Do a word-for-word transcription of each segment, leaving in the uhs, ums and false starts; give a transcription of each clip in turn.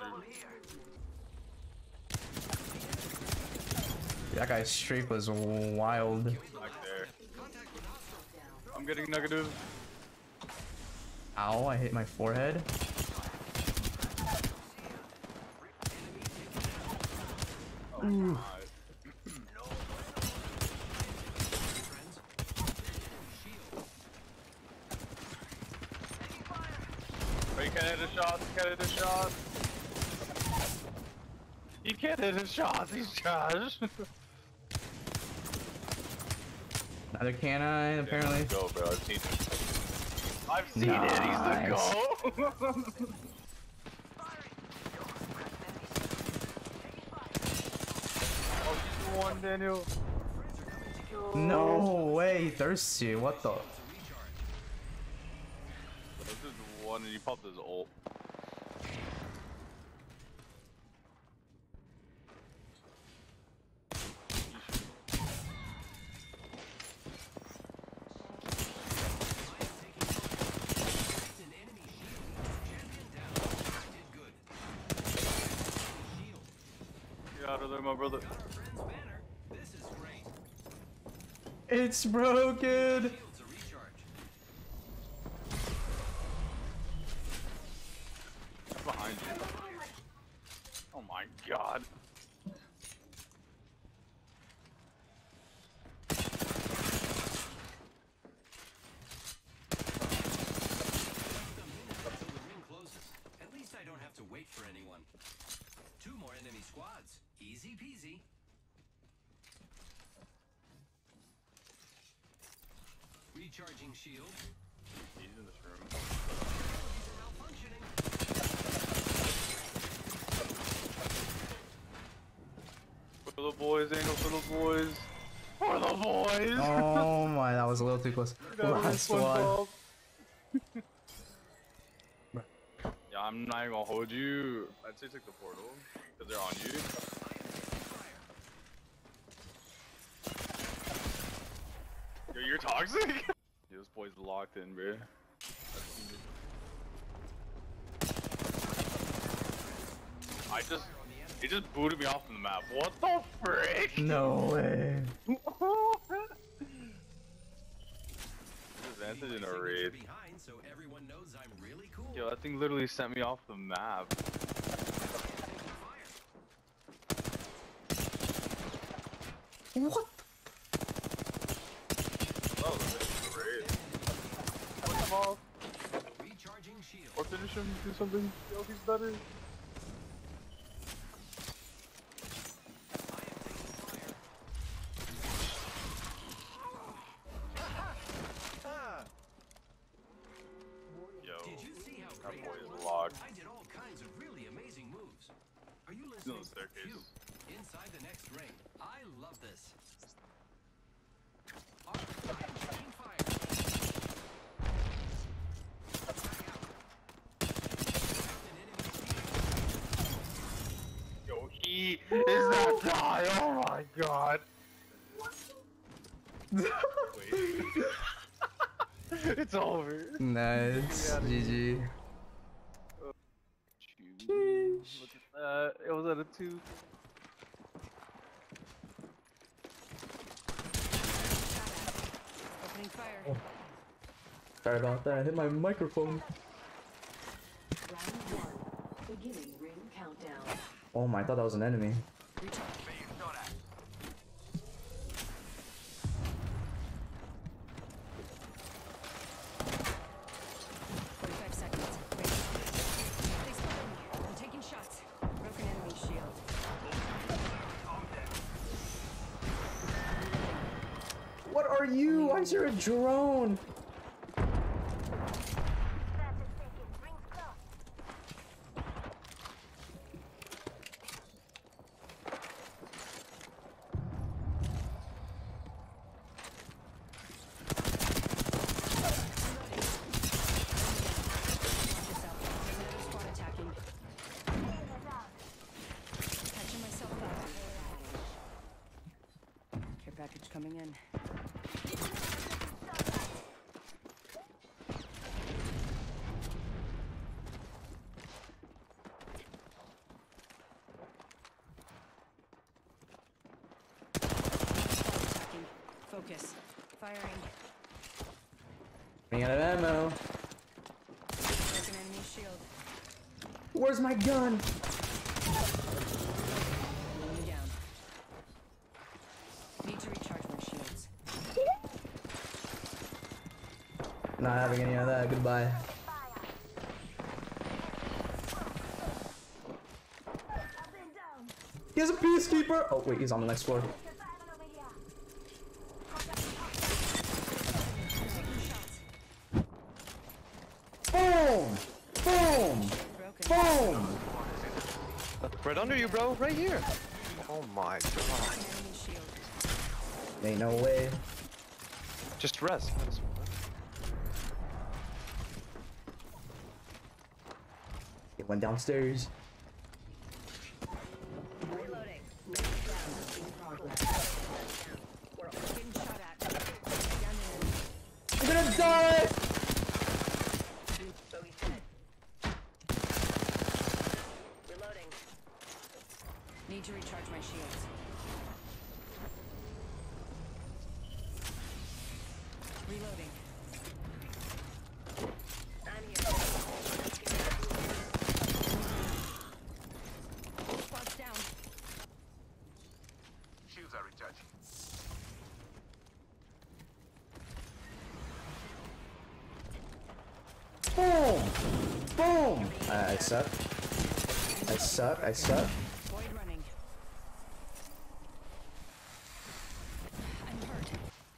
That guy's streak was wild. Back there. I'm getting negative. Ow, I hit my forehead. Oh, Ooh. But you can't hit his shots, you can't hit his shots. You can't hit his shots, he's trash. Neither can I, apparently. Yeah, go, bro. I've seen it. I've seen Nice. it. He's the go. Oh, he's the one, Daniel. No way, thirsty. What the? This is the one, and he popped his ult. Get out of there, my brother. It's broken. Behind you. Oh my god. At least I don't have to wait for anyone. Two more enemy squads. Easy peasy. Recharging shield. He's in this room. For the boys, Angel, for the boys. For the boys! Oh my, that was a little too close. Last squad. Yeah, I'm not even gonna hold you. I'd say take the portal, because they're on you. Yo, you're toxic? Yo, this boy's locked in, bro. I just... He just booted me off from the map. What the frick? No way. This Anthony in a raid. Behind, so everyone knows I'm really cool. Yo, that thing literally sent me off the map. What? Oh, this is a raid. Put him off. Recharging shield. Or finish him, do something. Yo, he's better. Did you see how That great boy I is was? locked. I did all kinds of really amazing moves. Are you Still listening? in the staircase. Phew. Inside the next ring. I love this. All right, I'm taking fire. Yo, he is that guy. Oh my god. Wait. It's over. Nice. G G. Look at that. It was at a two. Opening fire. Oh. Sorry about that. I hit my microphone. Round one. Beginning ring countdown. Oh my, I thought that was an enemy. forty-five seconds. Ready. They spotted me. I'm taking shots. Broken enemy shield. What are you? Why is there a drone? Care package coming in. firing. Running out of ammo. Broken enemy shield. Where's my gun? Enemy down. Need to recharge my shields. Not having any of that. Goodbye. He has a peacekeeper. Oh wait, he's on the next floor. Boom! Boom! Broken. Boom! Right under you, bro. Right here. Oh my god. Enemy shield. Ain't no way. Just rest. Might as well. He went downstairs. Reloading. Getting shot at. Down an enemy. I'm gonna die! Bogey dead. Reloading. Need to recharge my shields. Reloading. I'm here. Squad's down. Shields are recharging. Boom! Boom! I, I suck. I suck. I suck. Void running. I'm hurt.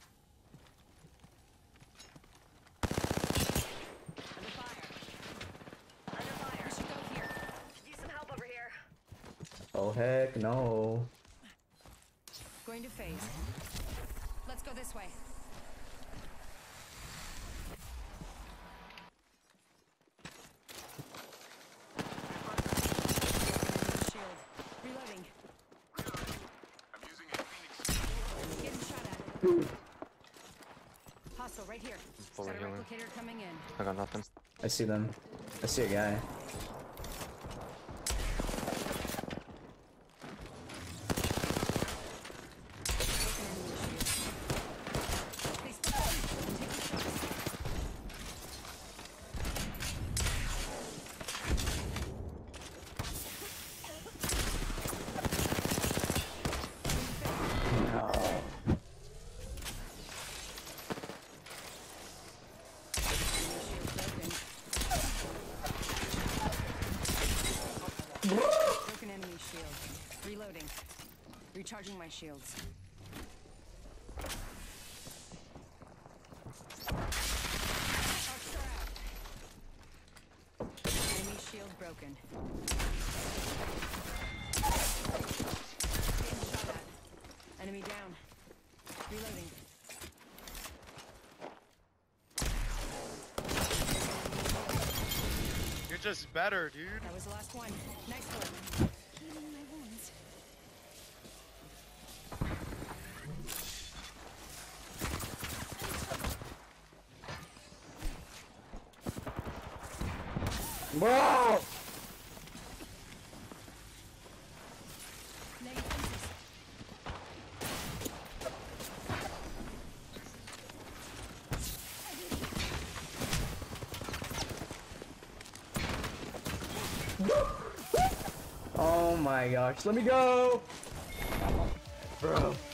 Under fire. Under fire. We should go here. Could use some help over here. Oh heck no. Going to phase. Let's go this way. Shield. Reloading. I'm using a Phoenix. Getting shot at. Hostile right here. Fully Got a healing. replicator coming in. I got nothing. I see them. I see a guy. Broken enemy shield. They split up. I'm taking shots. No. Broken enemy shield. Reloading. Recharging my shields. Enemy shield broken. Getting shot at. Enemy down. Reloading. You're just better, dude. That was the last one. Nice one. Healing my wounds. Bro! Negative fences. Oh my gosh, let me go! Bro.